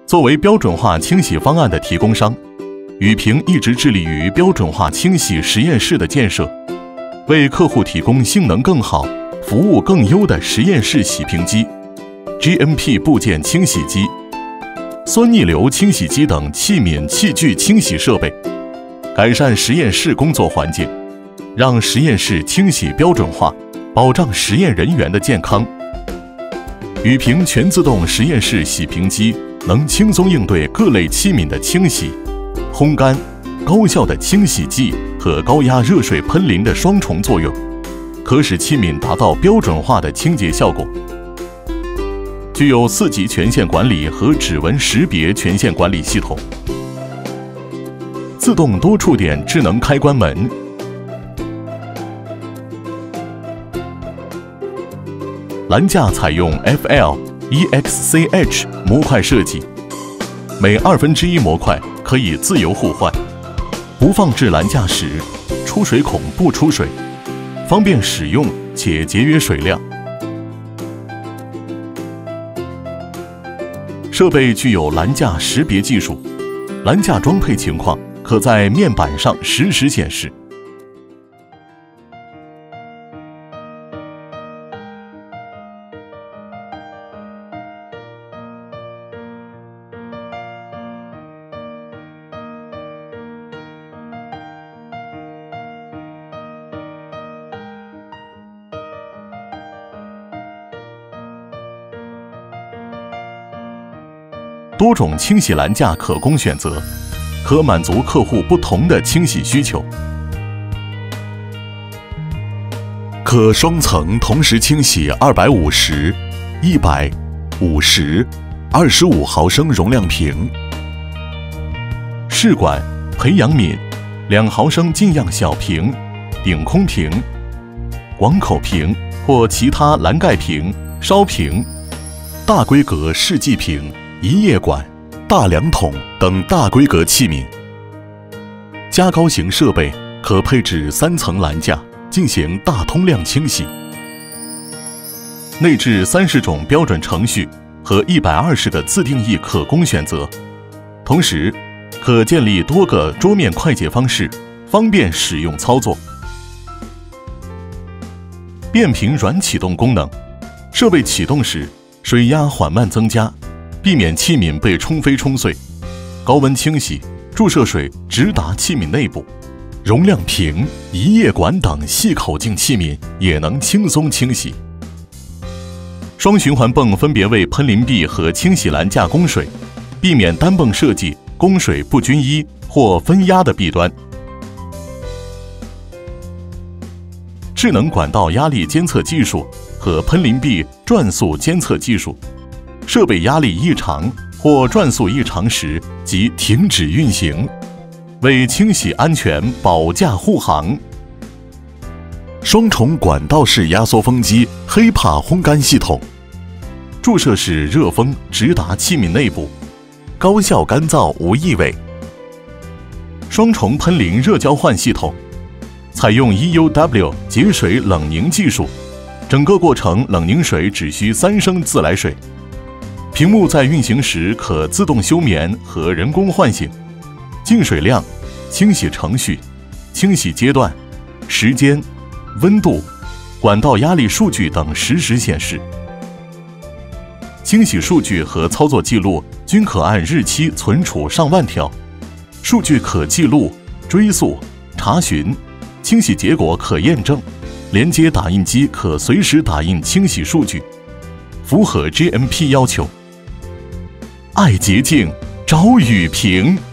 作为标准化清洗方案的提供商，宇平一直致力于标准化清洗实验室的建设，为客户提供性能更好、服务更优的实验室洗瓶机、GMP 部件清洗机、酸逆流清洗机等器皿器具清洗设备，改善实验室工作环境，让实验室清洗标准化，保障实验人员的健康。宇平全自动实验室洗瓶机能轻松应对各类器皿的清洗、烘干、高效的清洗剂和高压热水喷淋的双重作用，可使器皿达到标准化的清洁效果。具有4级权限管理和指纹识别权限管理系统，自动多触点智能开关门，篮架采用 FL、EXCH 模块设计，每1/2模块可以自由互换，不放置篮架时，出水孔不出水，方便使用且节约水量。设备具有篮架识别技术，篮架装配情况可在面板上实时显示。多种清洗篮架可供选择，可满足客户不同的清洗需求。可双层同时清洗250、100、50、25毫升容量瓶。试管、培养皿、2毫升浸样小瓶、顶空瓶、广口瓶或其他栏盖瓶、烧瓶、大规格试剂瓶、一液管、大量桶等大规格器皿。加高型设备可配置3层篮架进行大通量清洗。内置30种标准程序和120个自定义可供选择，同时可建立多个桌面快捷方式，方便使用操作。变频软启动功能，设备启动时水压缓慢增加，避免器皿被冲飞冲碎。高温清洗，注射水直达器皿内部。容量瓶、一液管等细口径器皿也能轻松清洗。双循环泵分别为喷淋臂和清洗篮架供水，避免单泵设计供水不均一或分压的弊端。智能管道压力监测技术和喷淋臂转速监测技术，设备压力异常或转速异常时即停止运行，为清洗安全保驾护航。双重管道式压缩风机黑帕烘干系统，注射式热风直达器皿内部，高效干燥无异味。双重喷淋热交换系统，采用 EUW 节水冷凝技术，整个过程冷凝水只需3升自来水。屏幕在运行时可自动休眠和人工唤醒，净水量、清洗程序、清洗阶段、时间、温度、管道压力数据等实时显示。清洗数据和操作记录均可按日期存储上万条，数据可记录、追溯、查询，清洗结果可验证，连接打印机可随时打印清洗数据，符合 GMP 要求。爱洁净，找宇平。